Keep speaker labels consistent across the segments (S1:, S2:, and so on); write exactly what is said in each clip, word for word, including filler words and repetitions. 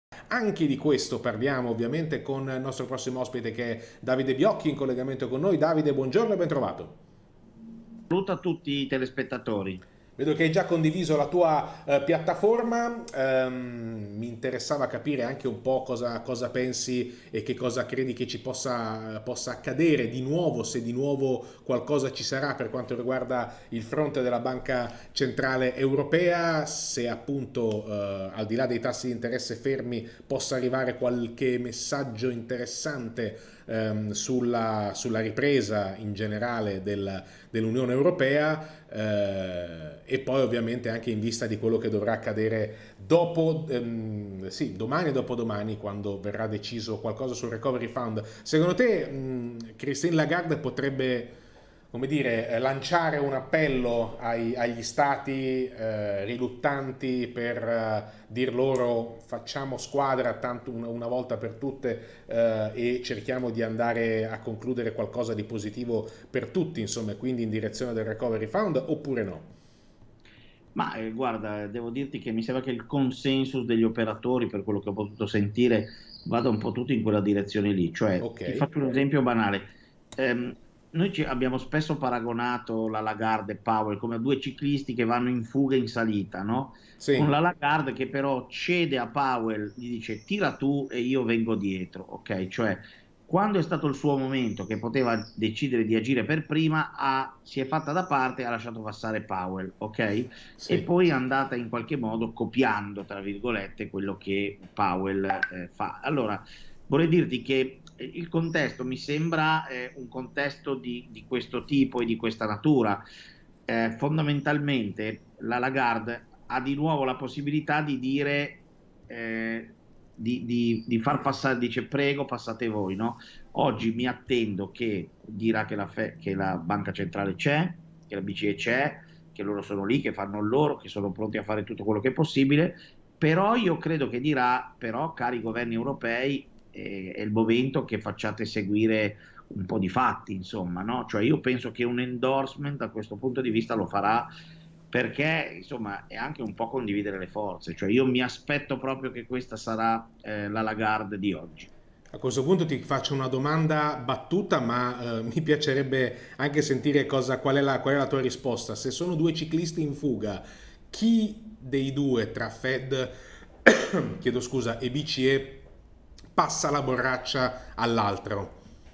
S1: Anche di questo parliamo ovviamente con il nostro prossimo ospite che è Davide Biocchi in collegamento con noi. Davide, buongiorno e ben trovato.
S2: Saluto a tutti i telespettatori.
S1: Vedo che hai già condiviso la tua eh, piattaforma, ehm, mi interessava capire anche un po' cosa, cosa pensi e che cosa credi che ci possa, possa accadere di nuovo, se di nuovo qualcosa ci sarà per quanto riguarda il fronte della Banca Centrale Europea, se appunto eh, al di là dei tassi di interesse fermi possa arrivare qualche messaggio interessante ehm, sulla, sulla ripresa in generale del, dell'Unione Europea eh, e poi ovviamente anche in vista di quello che dovrà accadere dopo, ehm, sì, domani e dopodomani quando verrà deciso qualcosa sul Recovery Fund. Secondo te mh, Christine Lagarde potrebbe, come dire, eh, lanciare un appello ai- agli stati eh, riluttanti per eh, dir loro facciamo squadra tanto una, una volta per tutte eh, e cerchiamo di andare a concludere qualcosa di positivo per tutti, insomma, quindi in direzione del Recovery Fund oppure no?
S2: Ma eh, guarda, devo dirti che mi sembra che il consensus degli operatori, per quello che ho potuto sentire, vada un po' tutto in quella direzione lì. Cioè,
S1: Ok,
S2: ti faccio un esempio banale. Ehm, noi ci abbiamo spesso paragonato la Lagarde e Powell come due ciclisti che vanno in fuga in salita, no? Con
S1: sì,
S2: la Lagarde che però cede a Powell, gli dice tira tu e io vengo dietro, ok? Cioè, quando è stato il suo momento, che poteva decidere di agire per prima, ha- si è fatta da parte e ha lasciato passare Powell, ok? E
S1: sì.
S2: poi è andata in qualche modo copiando, tra virgolette, quello che Powell eh, fa. Allora, vorrei dirti che eh, il contesto mi sembra eh, un contesto di, di questo tipo e di questa natura. Eh, fondamentalmente la Lagarde ha di nuovo la possibilità di dire, eh, di, di- di far passare, dice prego, passate voi, no? Oggi mi attendo che dirà che la, Fe- che la Banca Centrale c'è, che la B C E c'è, che loro sono lì, che fanno il loro, che sono pronti a fare tutto quello che è possibile, però io credo che dirà, però cari governi europei, eh, è il momento che facciate seguire un po' di fatti, insomma, no? Cioè io penso che un endorsement da questo punto di vista lo farà perché, insomma, è anche un po' condividere le forze, cioè io mi aspetto proprio che questa sarà eh, la Lagarde di oggi.
S1: A questo punto ti faccio una domanda battuta, ma eh, mi piacerebbe anche sentire cosa, qual è la, qual è la tua risposta. Se sono due ciclisti in fuga, chi dei due tra Fed, chiedo scusa, e B C E passa la borraccia all'altro?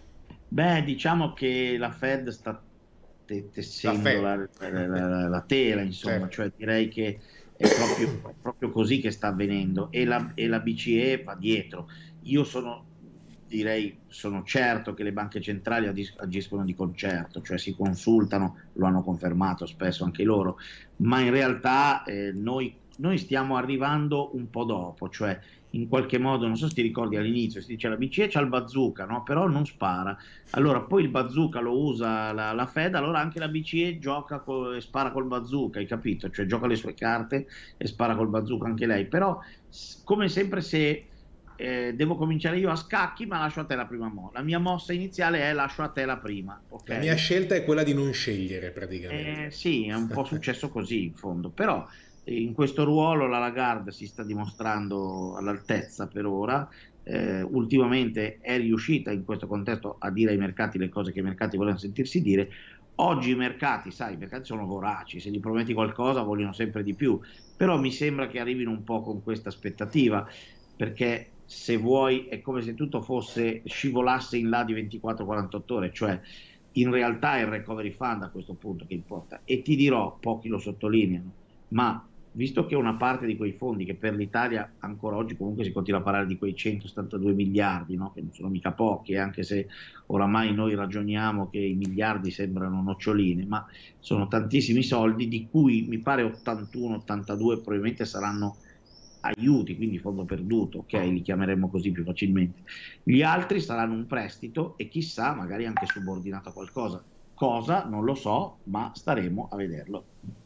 S2: Beh, diciamo che la Fed sta te-
S1: La
S2: tessendo la,
S1: Fed,
S2: la- la- la tela, insomma,
S1: certo.
S2: cioè direi che è proprio, è proprio così che sta avvenendo e la, e la B C E va dietro. Io sono, direi, sono certo che le banche centrali agis- agiscono di concerto, cioè si consultano, lo hanno confermato spesso anche loro, ma in realtà eh, noi, noi stiamo arrivando un po' dopo, cioè in qualche modo, non so se ti ricordi all'inizio, si dice la B C E c'ha il bazooka, no? Però non spara. Allora poi il bazooka lo usa la, la Fed, allora anche la B C E gioca co- e spara col bazooka, hai capito? Cioè gioca le sue carte e spara col bazooka anche lei. Però s- come sempre se eh, devo cominciare io a scacchi, ma lascio a te la prima mossa. La mia mossa iniziale è lascio a te la prima,
S1: La mia
S2: ok?
S1: scelta è quella di non scegliere praticamente.
S2: Eh, sì, è un po' successo così in fondo, però eh, in questo ruolo la Lagarde si sta dimostrando all'altezza per ora. Eh, ultimamente è riuscita in questo contesto a dire ai mercati le cose che i mercati volevano sentirsi dire. Oggi i mercati, sai, i mercati sono voraci, se gli prometti qualcosa vogliono sempre di più, però mi sembra che arrivino un po' con questa aspettativa, perché se vuoi è come se tutto fosse scivolasse in là di ventiquattro quarantotto ore, cioè in realtà è il recovery fund a questo punto che importa. E ti dirò, pochi lo sottolineano, ma visto che una parte di quei fondi, che per l'Italia ancora oggi comunque si continua a parlare di quei centosettantadue miliardi, no? Che non sono mica pochi, anche se oramai noi ragioniamo che i miliardi sembrano noccioline, ma sono tantissimi soldi, di cui mi pare ottantuno ottantadue probabilmente saranno aiuti, quindi fondo perduto, ok, li chiameremo così più facilmente. Gli altri saranno un prestito e chissà, magari anche subordinato a qualcosa. Cosa? Non lo so, ma staremo a vederlo.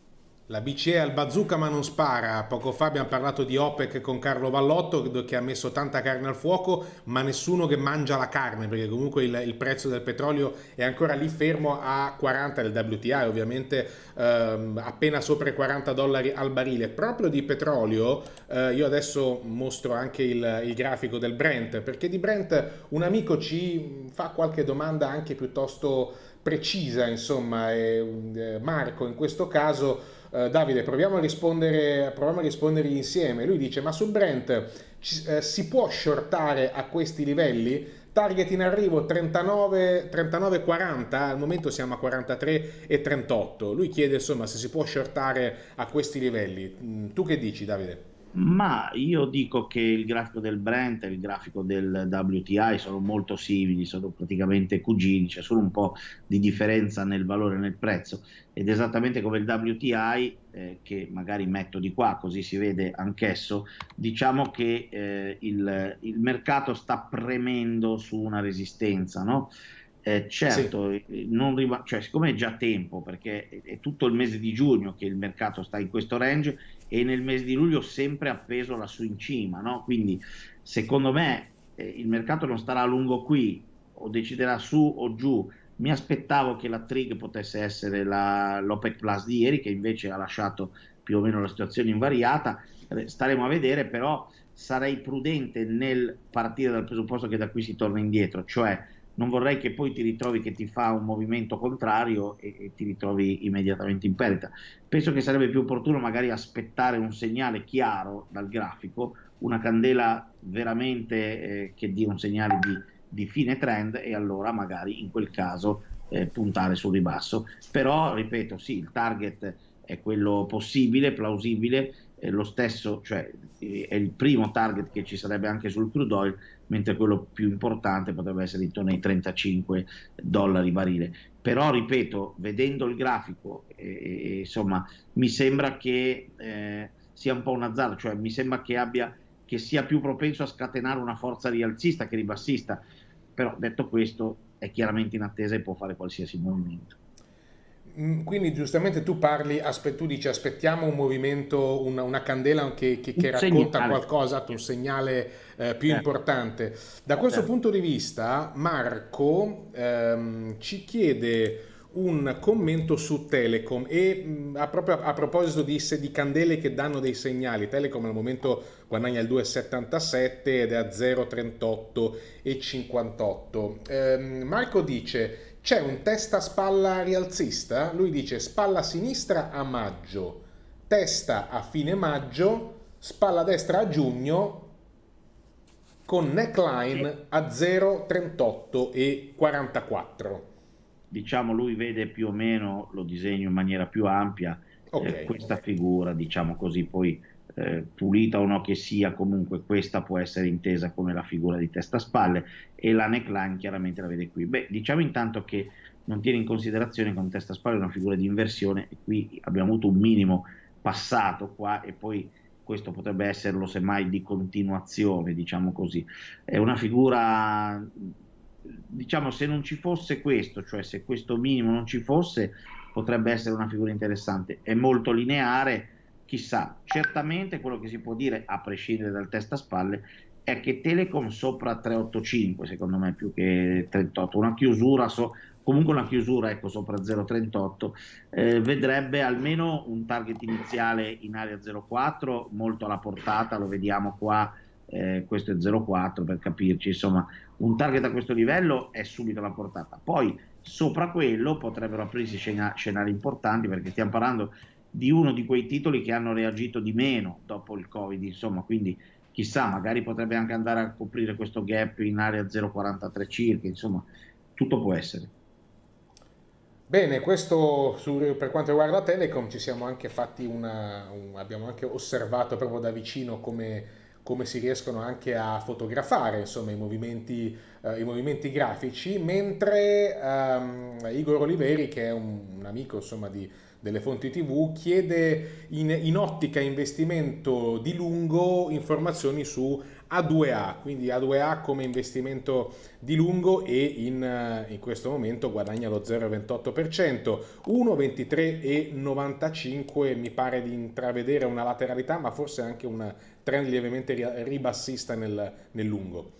S1: La B C E al bazooka ma non spara. Poco fa abbiamo parlato di OPEC con Carlo Vallotto che ha messo tanta carne al fuoco, ma nessuno che mangia la carne, perché comunque il, il prezzo del petrolio è ancora lì fermo a quaranta del W T I, ovviamente ehm, appena sopra i quaranta dollari al barile. Proprio di petrolio, eh, io adesso mostro anche il, il grafico del Brent, perché di Brent un amico ci fa qualche domanda anche piuttosto precisa, insomma, e, Marco in questo caso. Uh, Davide, proviamo a rispondere, proviamo a rispondergli insieme. Lui dice: ma sul Brent ci, eh, si può shortare a questi livelli? Target in arrivo trentanove, trentanove quaranta, al momento siamo a quarantatré e trentotto. Lui chiede insomma se si può shortare a questi livelli. Mm, tu che dici, Davide?
S2: Ma io dico che il grafico del Brent e il grafico del W T I sono molto simili, sono praticamente cugini, c'è solo un po' di differenza nel valore e nel prezzo, ed esattamente come il W T I, eh, che magari metto di qua così si vede anch'esso, diciamo che eh, il, il mercato sta premendo su una resistenza, no? Eh, certo,
S1: Sì.
S2: non riva- cioè, siccome è già tempo, perché è, è tutto il mese di giugno che il mercato sta in questo range, e nel mese di luglio sempre appeso lassù in cima, no? Quindi secondo me eh, il mercato non starà a lungo qui, o deciderà su o giù. Mi aspettavo che la trig potesse essere l'OPEC Plus di ieri, che invece ha lasciato più o meno la situazione invariata. Eh, staremo a vedere, però sarei prudente nel partire dal presupposto che da qui si torna indietro, cioè non vorrei che poi ti ritrovi che ti fa un movimento contrario e, e ti ritrovi immediatamente in perdita. Penso che sarebbe più opportuno magari aspettare un segnale chiaro dal grafico, una candela veramente eh, che dia un segnale di, di fine trend, e allora magari in quel caso eh, puntare sul ribasso. Però, ripeto, sì, il target è quello possibile, plausibile, eh, lo stesso, cioè eh, è il primo target che ci sarebbe anche sul crude oil, mentre quello più importante potrebbe essere intorno ai trentacinque dollari barile. Però, ripeto, vedendo il grafico, eh, insomma, mi sembra che eh, sia un po' un azzardo, cioè mi sembra che abbia, che sia più propenso a scatenare una forza rialzista che ribassista. Però, detto questo, è chiaramente in attesa e può fare qualsiasi movimento.
S1: Quindi giustamente tu parli, aspe- tu dici aspettiamo un movimento, una, una candela che, che-
S2: Un
S1: che racconta
S2: segnale,
S1: qualcosa, un segnale eh, più
S2: certo,
S1: importante. Da questo
S2: certo.
S1: punto di vista, Marco ehm, ci chiede un commento su Telecom e mh, a, proprio a proposito di, se- di candele che danno dei segnali. Telecom al momento guadagna il due virgola settantasette ed è a zero virgola trentotto e cinquantotto. Ehm, Marco dice: c'è un testa spalla rialzista? Lui dice spalla sinistra a maggio, testa a fine maggio, spalla destra a giugno con
S2: E,
S1: neckline a zero virgola trentotto e quarantaquattro.
S2: diciamo, lui vede più o meno, lo disegno in maniera più ampia,
S1: Ok.
S2: eh, questa figura, diciamo così, poi eh, pulita o no che sia, comunque questa può essere intesa come la figura di testa-spalle, e la neckline chiaramente la vede qui. Beh, diciamo intanto che non tiene in considerazione che un testa-spalle è una figura di inversione, e qui abbiamo avuto un minimo passato qua, e poi questo potrebbe esserlo semmai di continuazione, diciamo così. È una figura, diciamo, se non ci fosse questo, cioè se questo minimo non ci fosse, potrebbe essere una figura interessante. È molto lineare, chissà. Certamente quello che si può dire, a prescindere dal testa-spalle, è che Telecom sopra trecentoottantacinque, secondo me, più che trentotto, una chiusura, so, comunque una chiusura, ecco, sopra zero virgola trentotto, eh, vedrebbe almeno un target iniziale in area zero virgola quattro, molto alla portata, lo vediamo qua, eh, questo è zero virgola quattro per capirci, insomma, un target a questo livello è subito alla portata. Poi sopra quello potrebbero aprirsi scena- scenari importanti, perché stiamo parlando di uno di quei titoli che hanno reagito di meno dopo il Covid, insomma, quindi chissà, magari potrebbe anche andare a coprire questo gap in area zero virgola quarantatré circa, insomma, tutto può essere.
S1: Bene, questo su- per quanto riguarda Telecom ci siamo anche fatti una, un- abbiamo anche osservato proprio da vicino come, come si riescono anche a fotografare insomma, i movimenti, eh, i movimenti grafici, mentre ehm, Igor Oliveri, che è un, un amico insomma, di, delle fonti T V, chiede in, in ottica investimento di lungo informazioni su A due A, quindi A due A come investimento di lungo e in, in questo momento guadagna lo zero virgola ventotto per cento, uno virgola ventitré e novantacinque mi pare di intravedere una lateralità, ma forse anche un trend lievemente ribassista nel, nel lungo.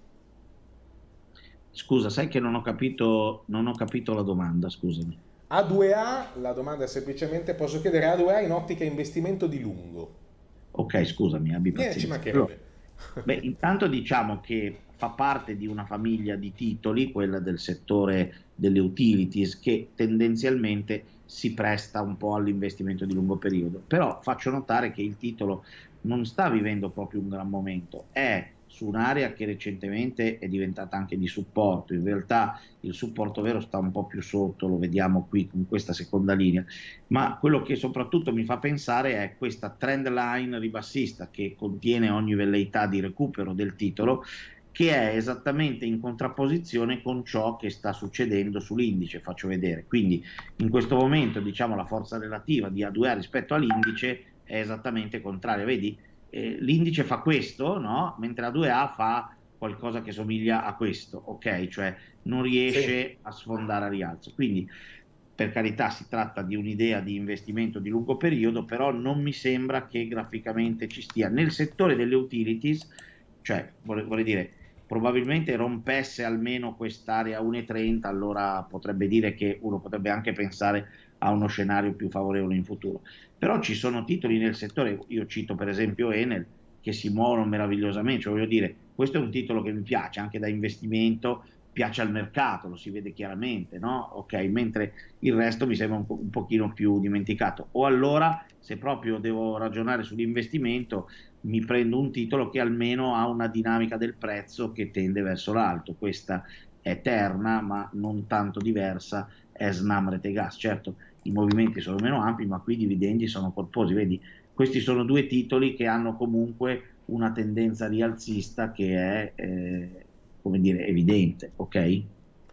S2: Scusa, sai che non ho capito, non ho capito la domanda, scusami.
S1: A due A, la domanda è semplicemente, posso chiedere A due A in ottica investimento di lungo?
S2: Ok, scusami, abbi
S1: Niente, ci
S2: pazienza. Allora,
S1: mancherebbe.
S2: beh, intanto diciamo che fa parte di una famiglia di titoli, quella del settore delle utilities, che tendenzialmente si presta un po' all'investimento di lungo periodo. Però faccio notare che il titolo non sta vivendo proprio un gran momento, è su un'area che recentemente è diventata anche di supporto. In realtà il supporto vero sta un po' più sotto, lo vediamo qui con questa seconda linea, ma quello che soprattutto mi fa pensare è questa trend line ribassista che contiene ogni velleità di recupero del titolo, che è esattamente in contrapposizione con ciò che sta succedendo sull'indice. Faccio vedere, quindi in questo momento diciamo la forza relativa di A due A rispetto all'indice è esattamente contraria, vedi? Eh, l'indice fa questo, no? Mentre A due A fa qualcosa che somiglia a questo, ok? Cioè non
S1: Sì.
S2: riesce a sfondare a rialzo. Quindi, per carità, si tratta di un'idea di investimento di lungo periodo, però non mi sembra che graficamente ci stia. Nel settore delle utilities, cioè, vorrei, vorrei dire, probabilmente rompesse almeno quest'area uno virgola trenta, allora potrebbe dire che uno potrebbe anche pensare a uno scenario più favorevole in futuro. Però ci sono titoli nel settore, io cito per esempio Enel, che si muovono meravigliosamente, cioè voglio dire, questo è un titolo che mi piace anche da investimento, piace al mercato, lo si vede chiaramente, no? Ok, mentre il resto mi sembra un, po un pochino più dimenticato. O allora, se proprio devo ragionare sull'investimento, mi prendo un titolo che almeno ha una dinamica del prezzo che tende verso l'alto. Questa è Terna, ma non tanto diversa, è Snam Rete Gas. Certo, i movimenti sono meno ampi, ma qui i dividendi sono corposi. Vedi, questi sono due titoli che hanno comunque una tendenza rialzista che è, eh, come dire, evidente, ok?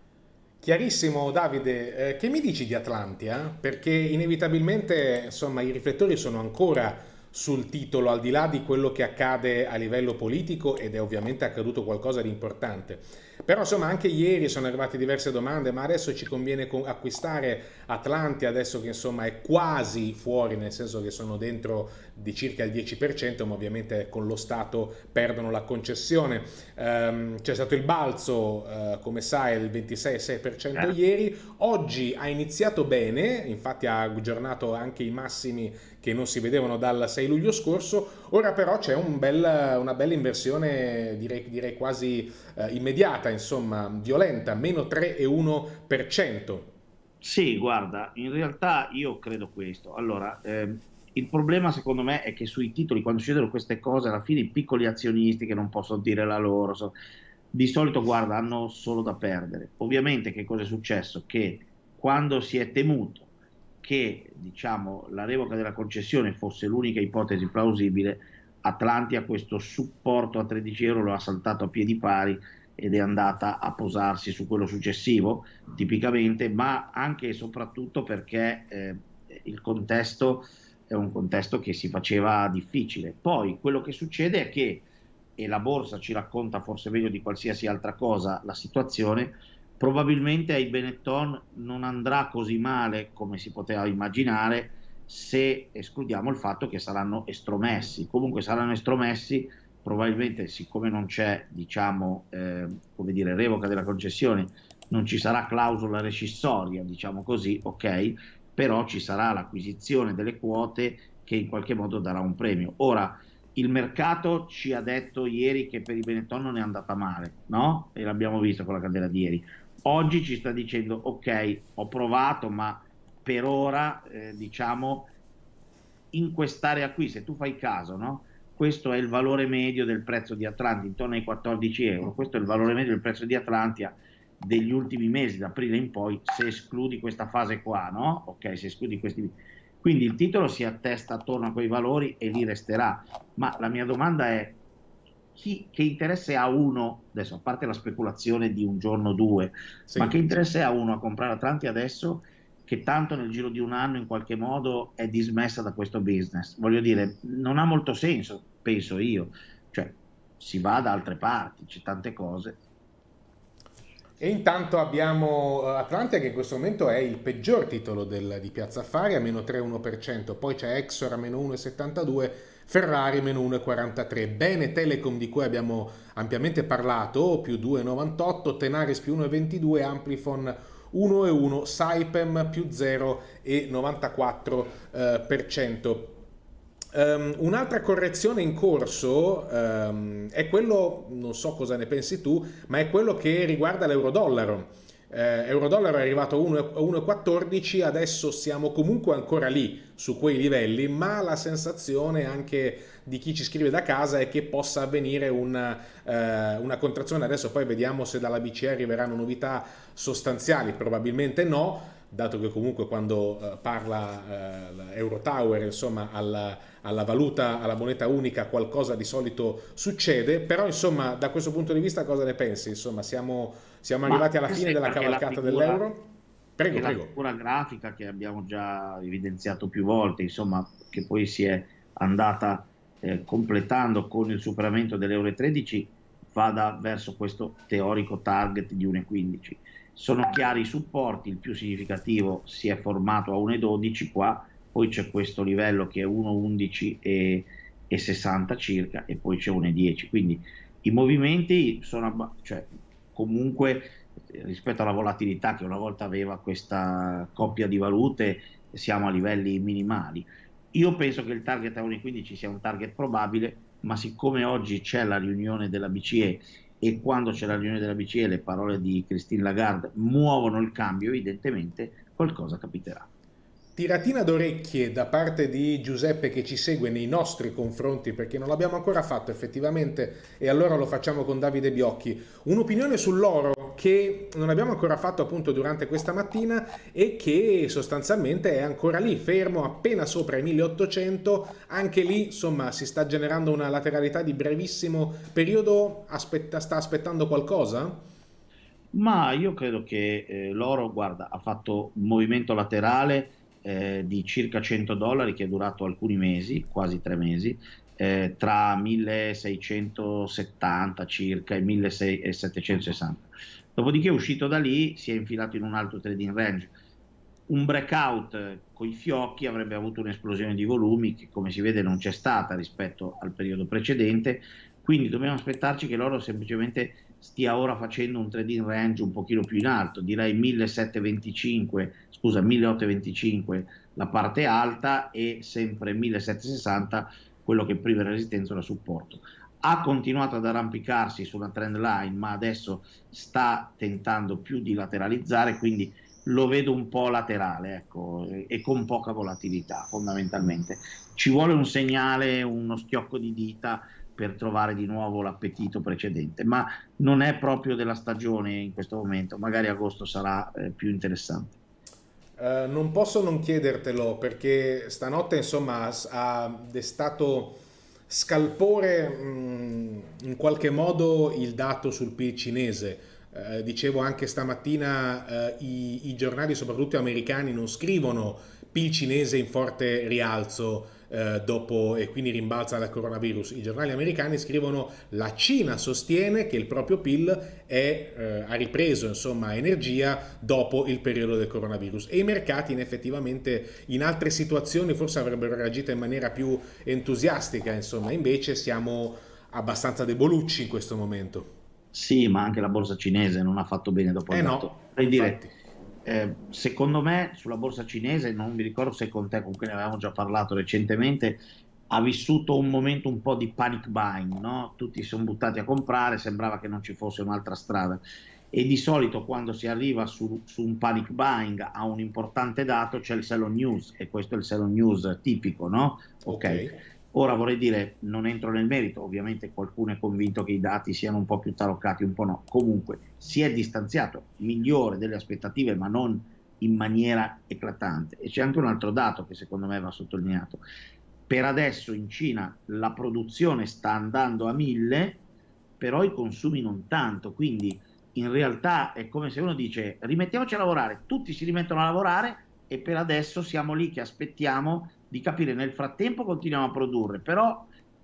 S1: Chiarissimo Davide, eh, che mi dici di Atlantia? Perché inevitabilmente insomma i riflettori sono ancora sul titolo al di là di quello che accade a livello politico ed è ovviamente accaduto qualcosa di importante. Però insomma anche ieri sono arrivate diverse domande, ma adesso ci conviene acquistare Atlantia adesso che insomma è quasi fuori, nel senso che sono dentro di circa il dieci per cento, ma ovviamente con lo Stato perdono la concessione. Um, c'è stato il balzo, uh, come sai, il ventisei virgola sei per cento
S2: Certo.
S1: ieri, oggi ha iniziato bene, infatti ha aggiornato anche i massimi che non si vedevano dal sei luglio scorso, ora però c'è un bel, una bella inversione, direi, direi quasi uh, immediata, insomma, violenta, meno tre virgola uno per cento.
S2: Sì, guarda, in realtà io credo questo. Allora, ehm, il problema secondo me è che sui titoli, quando succedono queste cose, alla fine i piccoli azionisti che non possono dire la loro, so- di solito, guarda, hanno solo da perdere. Ovviamente che cosa è successo? Che quando si è temuto che, diciamo, la revoca della concessione fosse l'unica ipotesi plausibile, Atlantia questo supporto a tredici euro lo ha saltato a piedi pari ed è andata a posarsi su quello successivo, tipicamente, ma anche e soprattutto perché eh, il contesto è un contesto che si faceva difficile. Poi quello che succede è che, e la borsa ci racconta forse meglio di qualsiasi altra cosa la situazione, probabilmente ai Benetton non andrà così male come si poteva immaginare se escludiamo il fatto che saranno estromessi. Comunque saranno estromessi, probabilmente siccome non c'è, diciamo, eh, come dire, revoca della concessione, non ci sarà clausola rescissoria, diciamo così, ok, però ci sarà l'acquisizione delle quote che in qualche modo darà un premio. Ora, il mercato ci ha detto ieri che per i Benetton non è andata male, no? E l'abbiamo visto con la candela di ieri. Oggi ci sta dicendo, ok, ho provato, ma per ora, eh, diciamo, in quest'area qui, se tu fai caso, no? Questo è il valore medio del prezzo di Atlantia, intorno ai quattordici euro. Questo è il valore medio del prezzo di Atlantia degli ultimi mesi, da aprile in poi, se escludi questa fase qua, no? Ok, se escludi questi. Quindi il titolo si attesta attorno a quei valori e lì resterà. Ma la mia domanda è, chi, che interesse ha uno, adesso a parte la speculazione di un giorno o due, ma
S1: Sì.
S2: che interesse ha uno a comprare Atlantia adesso che tanto nel giro di un anno in qualche modo è dismessa da questo business? Voglio dire, non ha molto senso, penso io. Cioè, si va da altre parti, c'è tante cose.
S1: E intanto abbiamo eh, Atlantia che in questo momento è il peggior titolo del- di Piazza Affari a meno tre virgola uno per cento, poi c'è Exor a meno uno virgola settantadue, Ferrari meno uno virgola quarantatré, Bene Telecom di cui abbiamo ampiamente parlato più due virgola novantotto, Tenaris più uno virgola ventidue, Amplifon uno virgola uno, Saipem più zero virgola novantaquattro eh, per cento. Um, un'altra correzione in corso um, è quello, non so cosa ne pensi tu, ma è quello che riguarda l'euro-dollaro. Eh, euro-dollaro è arrivato a uno virgola quattordici, adesso siamo comunque ancora lì, su quei livelli, ma la sensazione anche di chi ci scrive da casa è che possa avvenire una, eh, una contrazione. Adesso poi vediamo se dalla B C E arriveranno novità sostanziali, probabilmente no, dato che comunque quando eh, parla eh, Eurotower, insomma, alla, alla valuta, alla moneta unica, qualcosa di solito succede, però insomma, da questo punto di vista cosa ne pensi? Insomma, siamo, siamo
S2: Ma
S1: arrivati alla fine della
S2: sembra che la
S1: cavalcata
S2: figura,
S1: dell'euro? Prego,
S2: che la
S1: prego.
S2: figura grafica che abbiamo già evidenziato più volte, insomma, che poi si è andata eh, completando con il superamento dell'euro tredici, vada verso questo teorico target di uno virgola quindici. Sono chiari i supporti, il più significativo si è formato a uno virgola dodici qua, poi c'è questo livello che è uno virgola undici e, e sessanta circa, e poi c'è uno virgola dieci, quindi i movimenti sono, cioè, comunque rispetto alla volatilità che una volta aveva questa coppia di valute, siamo a livelli minimali. Io penso che il target a uno virgola quindici sia un target probabile, ma siccome oggi c'è la riunione della B C E e quando c'è la riunione della B C E le parole di Christine Lagarde muovono il cambio, evidentemente qualcosa capiterà.
S1: Tiratina d'orecchie da parte di Giuseppe che ci segue nei nostri confronti perché non l'abbiamo ancora fatto effettivamente e allora lo facciamo con Davide Biocchi. Un'opinione sull'oro che non abbiamo ancora fatto appunto durante questa mattina e che sostanzialmente è ancora lì, fermo appena sopra i milleottocento, anche lì insomma si sta generando una lateralità di brevissimo periodo, aspetta, sta aspettando qualcosa?
S2: Ma io credo che eh, l'oro, guarda, ha fatto un movimento laterale eh, di circa cento dollari che è durato alcuni mesi, quasi tre mesi, eh, tra milleseicentosetta circa e millesettecentosessanta. Dopodiché è uscito da lì, si è infilato in un altro trading range. Un breakout con i fiocchi avrebbe avuto un'esplosione di volumi che, come si vede, non c'è stata rispetto al periodo precedente, quindi dobbiamo aspettarci che l'oro semplicemente stia ora facendo un trading range un pochino più in alto, direi millesettecentoventicinque, scusa, milleottocentoventicinque la parte alta e sempre millesettecentosessanta quello che prima era resistenza o era supporto. Ha continuato ad arrampicarsi sulla trend line, ma adesso sta tentando più di lateralizzare, quindi lo vedo un po' laterale, ecco, e con poca volatilità fondamentalmente. Ci vuole un segnale, uno schiocco di dita per trovare di nuovo l'appetito precedente, ma non è proprio della stagione in questo momento, magari agosto sarà eh, più interessante.
S1: Uh, non posso non chiedertelo perché stanotte insomma ha destato scalpore mh, in qualche modo il dato sul P I L cinese. Uh, dicevo anche stamattina uh, i, i giornali soprattutto americani non scrivono P I L cinese in forte rialzo eh, dopo e quindi rimbalza dal coronavirus. I giornali americani scrivono la Cina sostiene che il proprio P I L è, eh, ha ripreso insomma energia dopo il periodo del coronavirus e i mercati in effettivamente in altre situazioni forse avrebbero reagito in maniera più entusiastica, insomma invece siamo abbastanza debolucci in questo momento.
S2: Sì, ma anche la borsa cinese non ha fatto bene dopo
S1: Eh
S2: il
S1: no,
S2: dato. Per dire,
S1: infatti.
S2: eh, secondo me sulla borsa cinese, non mi ricordo se con te, con cui ne avevamo già parlato recentemente, ha vissuto un momento un po' di panic buying, no? Tutti si sono buttati a comprare, sembrava che non ci fosse un'altra strada. E di solito quando si arriva su, su un panic buying a un importante dato c'è il sell on news, e questo è il sell on news tipico, no? Ok.
S1: Ok.
S2: Ora vorrei dire, non entro nel merito, ovviamente qualcuno è convinto che i dati siano un po' più taroccati, un po' no. Comunque si è distanziato, migliore delle aspettative, ma non in maniera eclatante. E c'è anche un altro dato che secondo me va sottolineato. Per adesso in Cina la produzione sta andando a mille, però i consumi non tanto, quindi in realtà è come se uno dice rimettiamoci a lavorare, tutti si rimettono a lavorare e per adesso siamo lì che aspettiamo di capire, nel frattempo continuiamo a produrre, però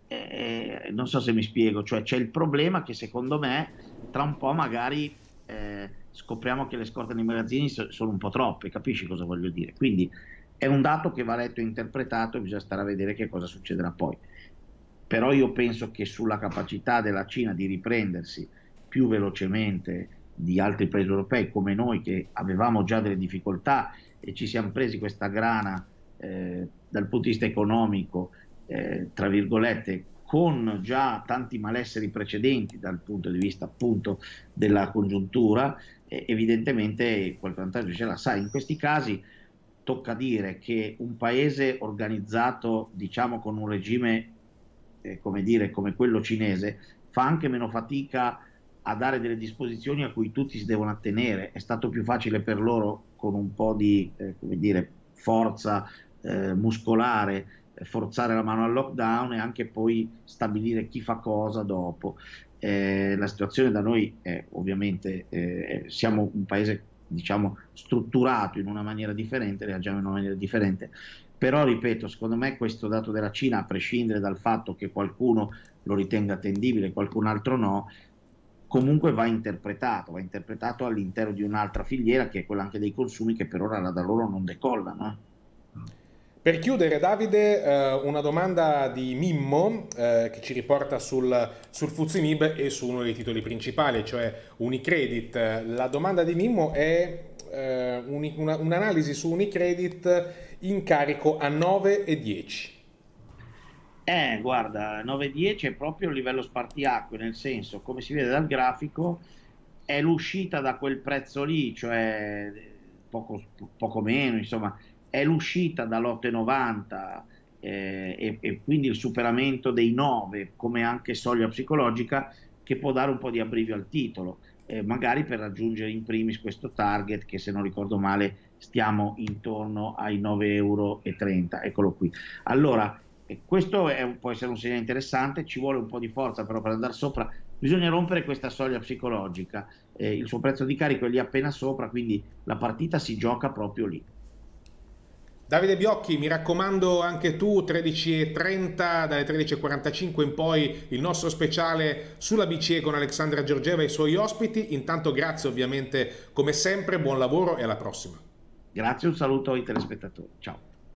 S2: eh, non so se mi spiego, cioè c'è il problema che secondo me tra un po' magari eh, scopriamo che le scorte nei magazzini so- sono un po' troppe, capisci cosa voglio dire? Quindi è un dato che va letto e interpretato e bisogna stare a vedere che cosa succederà poi. Però io penso che sulla capacità della Cina di riprendersi più velocemente di altri paesi europei come noi, che avevamo già delle difficoltà e ci siamo presi questa grana eh, dal punto di vista economico, eh, tra virgolette, con già tanti malesseri precedenti dal punto di vista appunto della congiuntura, eh, evidentemente quel vantaggio ce l'ha. Sai, in questi casi tocca dire che un paese organizzato, diciamo, con un regime, eh, come dire, come quello cinese, fa anche meno fatica a dare delle disposizioni a cui tutti si devono attenere. È stato più facile per loro con un po' di, eh, come dire, forza eh, muscolare, eh, forzare la mano al lockdown e anche poi stabilire chi fa cosa dopo. Eh, la situazione da noi è ovviamente, eh, siamo un paese, diciamo, strutturato in una maniera differente, reagiamo in una maniera differente. Però, ripeto, secondo me questo dato della Cina, a prescindere dal fatto che qualcuno lo ritenga attendibile, qualcun altro no, comunque va interpretato, va interpretato all'interno di un'altra filiera che è quella anche dei consumi, che per ora da loro non decollano. Eh.
S1: Per chiudere, Davide, eh, una domanda di Mimmo eh, che ci riporta sul, sul Fuzimib e su uno dei titoli principali, cioè Unicredit. La domanda di Mimmo è eh, un, una, un'analisi su Unicredit in carico a nove e dieci.
S2: Eh, guarda, nove dieci è proprio il livello spartiacque, nel senso, come si vede dal grafico, è l'uscita da quel prezzo lì, cioè poco, poco meno, insomma, è l'uscita dall'otto e novanta eh, e, e quindi il superamento dei nove come anche soglia psicologica che può dare un po' di abbrivio al titolo, eh, magari per raggiungere in primis questo target che, se non ricordo male, stiamo intorno ai nove euro e trenta, eccolo qui. Allora, e questo è, può essere un segnale interessante, ci vuole un po' di forza però per andare sopra, bisogna rompere questa soglia psicologica, eh, il suo prezzo di carico è lì appena sopra, quindi la partita si gioca proprio lì.
S1: Davide Biocchi, mi raccomando anche tu, tredici e trenta, dalle tredici e quarantacinque in poi il nostro speciale sulla B C E con Alexandra Georgieva e i suoi ospiti. Intanto grazie ovviamente come sempre, buon lavoro e alla prossima.
S2: Grazie, un saluto ai telespettatori, ciao.